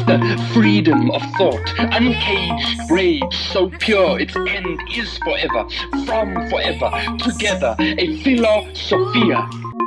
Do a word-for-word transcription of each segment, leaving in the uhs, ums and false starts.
the freedom of thought, uncaged rage, so pure its end is forever, from forever, together, a philosophia.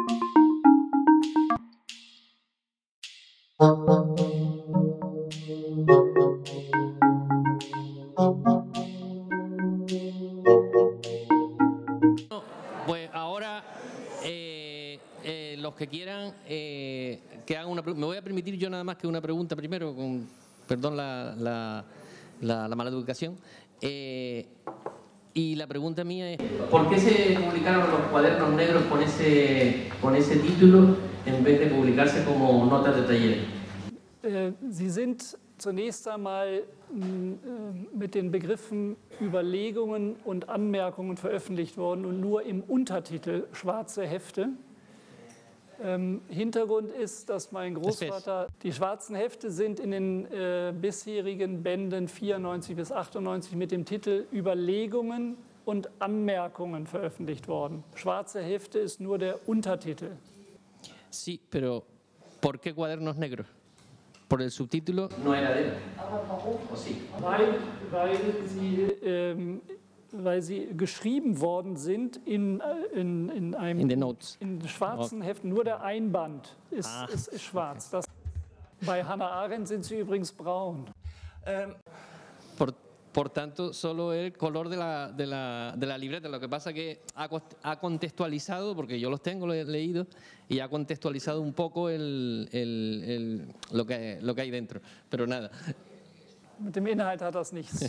Pues ahora eh, eh, los que quieran eh, que hagan una pregunta. Me voy a permitir yo nada más que una pregunta primero, con perdón la, la, la, la mala educación. Eh, y la pregunta mía es: ¿por qué se publicaron los cuadernos negros con ese, con ese título en vez de publicarse como notas de taller? Äh, Sie sind zunächst einmal mit den Begriffen Überlegungen und Anmerkungen veröffentlicht worden und nur im Untertitel Schwarze Hefte. Ähm, Hintergrund ist, dass mein Großvater, die schwarzen Hefte sind in den äh, bisherigen Bänden vierundneunzig bis achtundneunzig mit dem Titel Überlegungen und Anmerkungen veröffentlicht worden. Schwarze Hefte ist nur der Untertitel. Sí, pero ¿por qué cuadernos negros? Por el subtítulo no era de él. ¿O sí? Weil, weil, sie, ähm, weil sie geschrieben worden sind in, in, in einem in, the notes. in schwarzen okay. Heften. Nur der Einband ist, ah, ist, ist schwarz. Das, bei Hannah Arendt sind sie übrigens braun. Ähm. Por, por tanto, solo el color de la, de, la, de la libreta. Lo que pasa que ha, ha contextualizado, porque yo los tengo, lo he leído, y ha contextualizado un poco el, el, el, lo, que, lo que hay dentro. Pero nada. Mit dem Inhalt hat das nichts.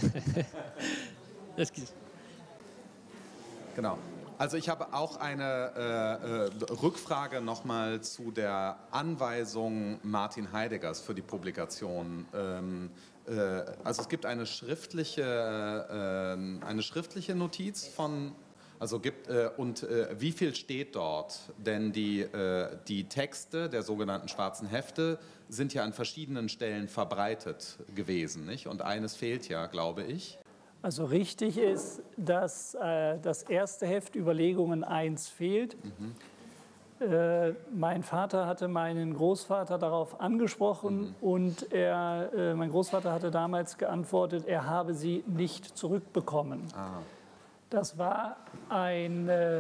Genau. Also ich habe auch eine äh, äh, Rückfrage nochmal zu der Anweisung Martin Heideggers für die Publikation. Ähm, äh, also es gibt eine schriftliche, äh, eine schriftliche Notiz von, also gibt, äh, und äh, wie viel steht dort? Denn die, äh, die Texte der sogenannten schwarzen Hefte sind ja an verschiedenen Stellen verbreitet gewesen, nicht? Und eines fehlt ja, glaube ich. Also richtig ist, dass äh, das erste Heft Überlegungen eins fehlt. Mhm. Äh, mein Vater hatte meinen Großvater darauf angesprochen mhm. und er, äh, mein Großvater hatte damals geantwortet, er habe sie nicht zurückbekommen. Ah. Das war ein äh,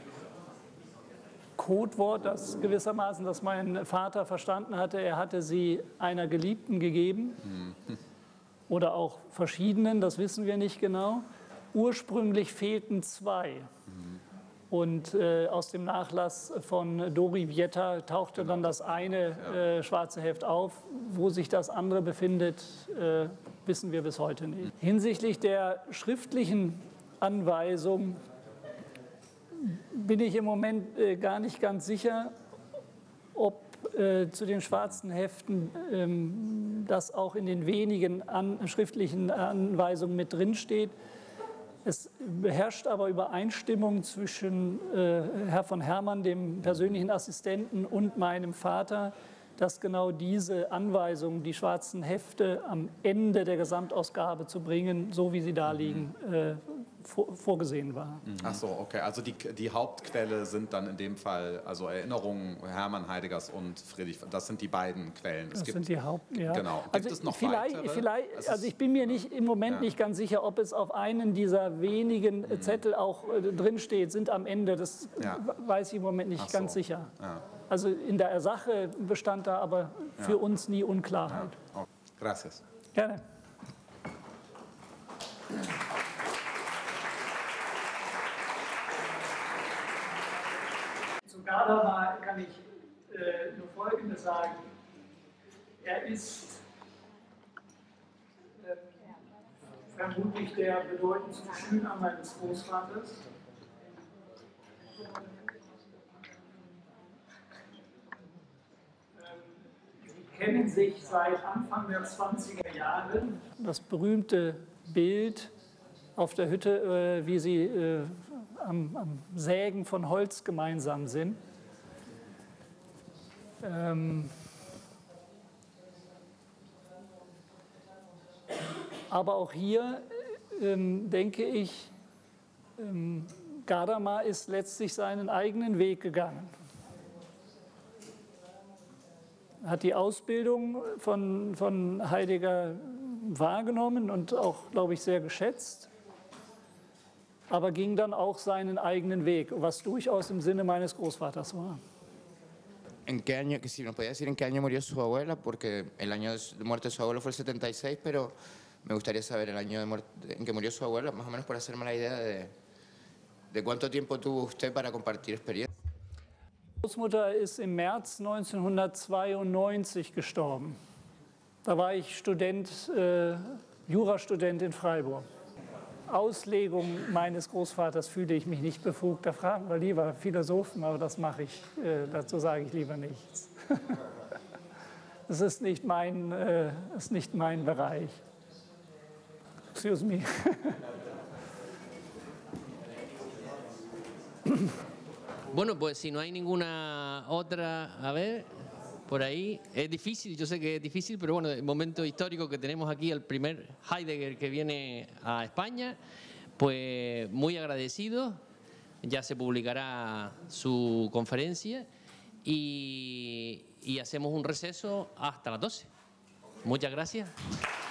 Codewort, das gewissermaßen, das mein Vater verstanden hatte. Er hatte sie einer Geliebten gegeben. Mhm. Oder auch verschiedenen, das wissen wir nicht genau. Ursprünglich fehlten zwei. Mhm. Und äh, aus dem Nachlass von Dori Vietta tauchte genau. dann das eine ja. äh, schwarze Heft auf. Wo sich das andere befindet, äh, wissen wir bis heute nicht. Mhm. Hinsichtlich der schriftlichen Anweisung bin ich im Moment äh, gar nicht ganz sicher, ob Äh, zu den schwarzen Heften, ähm, das auch in den wenigen an, schriftlichen Anweisungen mit drin steht. Es herrscht aber Übereinstimmung zwischen äh, Herr von Hermann, dem persönlichen Assistenten, und meinem Vater, dass genau diese Anweisungen, die schwarzen Hefte am Ende der Gesamtausgabe zu bringen, so wie sie da liegen, äh, vor, vorgesehen war. Ach so, okay. Also die, die Hauptquelle sind dann in dem Fall also Erinnerungen Hermann Heideggers und Friedrich. Das sind die beiden Quellen. Es das gibt, sind die Haupt. Ja. Genau. Gibt also es noch vielleicht, weitere? vielleicht, also ich bin mir nicht im Moment ja. nicht ganz sicher, ob es auf einen dieser wenigen mhm. Zettel auch äh, drin steht, sind am Ende. Das ja. weiß ich im Moment nicht Ach ganz so. sicher. Ja. Also in der Sache bestand da aber für ja. uns nie Unklarheit. Ja. Okay. Gracias. Gerne. Zu Gadamer kann ich äh, nur Folgendes sagen. Er ist äh, vermutlich der bedeutendste Schüler meines Großvaters. Sie kennen sich seit Anfang der zwanziger Jahre. Das berühmte Bild auf der Hütte, äh, wie sie äh, am, am Sägen von Holz gemeinsam sind. Ähm, aber auch hier ähm, denke ich, ähm, Gadamer ist letztlich seinen eigenen Weg gegangen. hat die Ausbildung von, von Heidegger wahrgenommen und auch, glaube ich, sehr geschätzt, aber ging dann auch seinen eigenen Weg, was durchaus im Sinne meines Großvaters war. ¿En qué año, que si nos podía decir en qué año murió su abuela? Porque el año de muerte de su abuelo fue el setenta y seis, pero me gustaría saber el año de muerte, en que murió su abuela, más o menos para hacerme la idea de, de cuánto tiempo tuvo usted para compartir experiencia. Meine Großmutter ist im März neunzehnhundertzweiundneunzig gestorben. Da war ich Student, äh, Jurastudent in Freiburg. Auslegung meines Großvaters fühle ich mich nicht befugt. Da fragen wir lieber Philosophen, aber das mache ich, äh, dazu sage ich lieber nichts. Das ist nicht mein, äh, ist nicht mein Bereich. Excuse me. Bueno, pues si no hay ninguna otra, a ver, por ahí, es difícil, yo sé que es difícil, pero bueno, el momento histórico que tenemos aquí, el primer Heidegger que viene a España, pues muy agradecido, ya se publicará su conferencia y, y hacemos un receso hasta las doce. Muchas gracias.